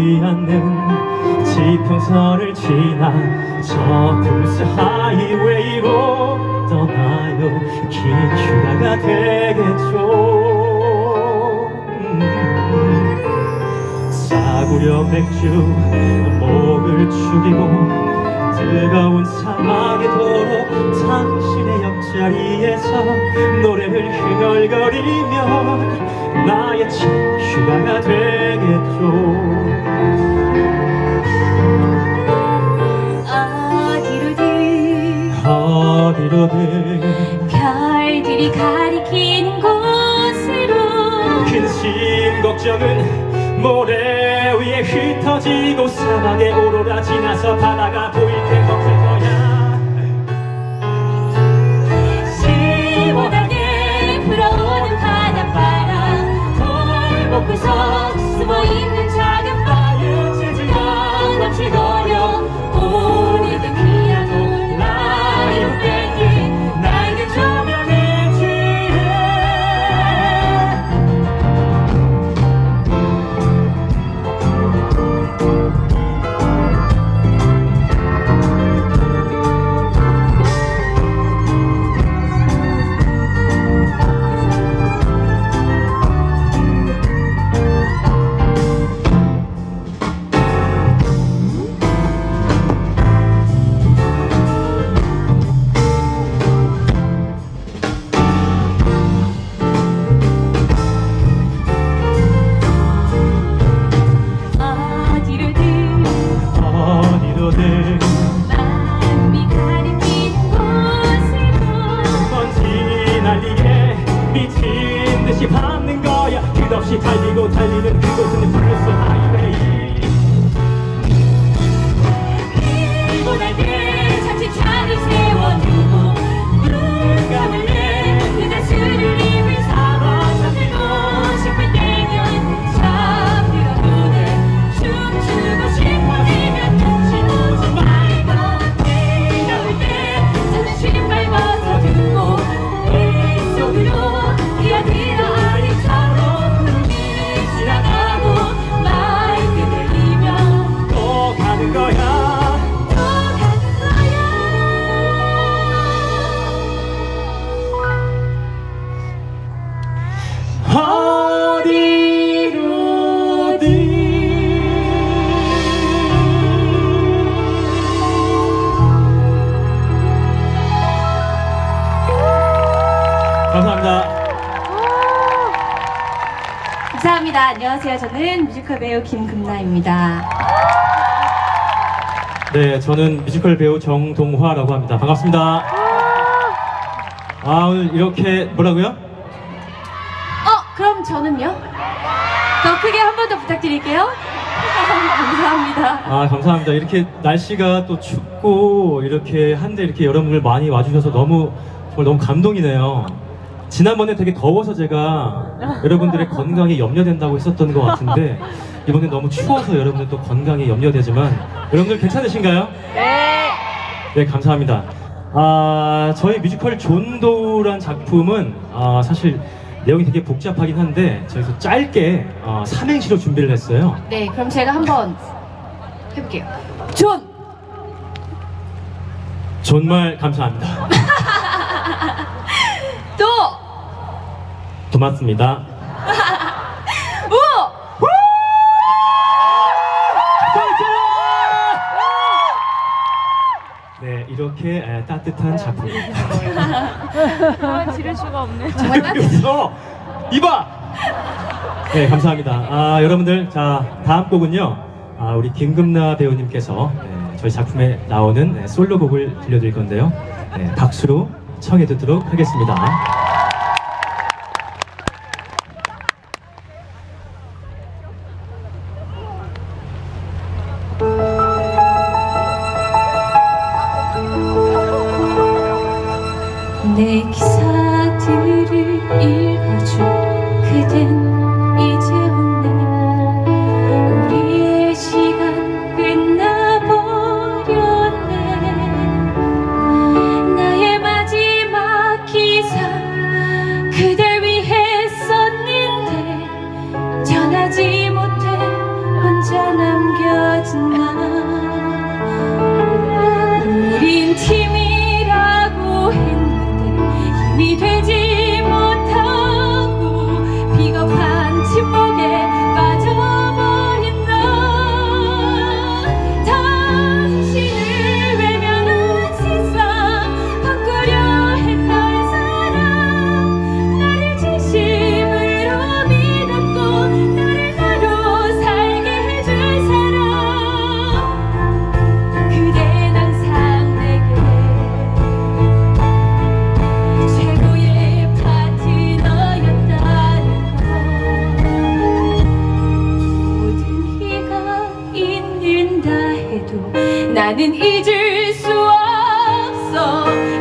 않는 지평선을 지나 저 풀스 하이웨이로 떠나요. 긴 휴가가 되겠죠. 싸구려 맥주 목을 축이고 뜨거운 사막의 도로 당신의 옆자리에서 노래를 흥얼거리며 나의 첫 휴가가 되겠죠. 어디로든 별들이 가리키는 곳으로 근심 걱정은 모래 위에 흩어지고 사막의 오로라 지나서 바다가 보일 때 없을 거야. 시원하게 불어오는 바닷바람 돌목 구석 숨어있는 작은 바위 지지가 넘치거려 오래된 피아노 라이브 밴드 낡은 조명에 취해 마음이 가리키는 곳으로 먼지 날리게 미친 듯이 밟는 거야. 끝없이 달리고 달리는 그곳은 블루스 하이웨이. 그리고 날개 잠시 차를 세워두고 눈 감을래 그대 술을 입을 삼아 잠들고 싶을 때면 잠들어 눈을 춤추고 싶어지면 눈치 보지 말고 뜨거울 때 자존심 밟아서 듣고 빗속으로 뛰어들어 아리처럼 구름이 지나가고 마이크 들리면 또 가는 거야. 감사합니다. 감사합니다. 안녕하세요. 저는 뮤지컬 배우 김금나입니다. 네, 저는 뮤지컬 배우 정동화라고 합니다. 반갑습니다. 오늘 이렇게 뭐라고요? 그럼 저는요? 더 크게 한 번 더 부탁드릴게요. 감사합니다. 감사합니다. 이렇게 날씨가 또 춥고 이렇게 한데 이렇게 여러분들 많이 와주셔서 정말 너무 감동이네요. 지난번에 되게 더워서 제가 여러분들의 건강이 염려된다고 했었던 것 같은데 이번에 너무 추워서 여러분들 또 건강이 염려되지만 여러분들 괜찮으신가요? 네. 네, 감사합니다. 저희 뮤지컬 존도란 작품은 사실 내용이 되게 복잡하긴 한데 저희서 짧게 삼행시로 준비를 했어요. 네, 그럼 제가 한번 해볼게요. 존말 감사합니다. 고맙습니다. 네, 이렇게 따뜻한 작품입니다. 지를 수가 없네. 정말 따뜻했어. 이봐. 네, 감사합니다. 여러분들, 자 다음 곡은요. 우리 김금나 배우님께서 저희 작품에 나오는 솔로곡을 들려드릴 건데요. 박수로 청해 듣도록 하겠습니다. 내 기사들을 읽어줄 그댄 이제 없네. 우리의 시간 끝나버렸네. 나의 마지막 기사 남겨진 나 우린 팀이라고 했는데 힘이 되지 못하고 비겁한 침묵에 빠져버린 나 당신을 외면한 세상 바꾸려 했던 사람 나를 진심으로 믿었고 나를 나로 살게 해줄 사람 그댄 항상 내게 최고의 파트너였다는 것 모든 희가 있는다 해도 나는 잊을 수 없어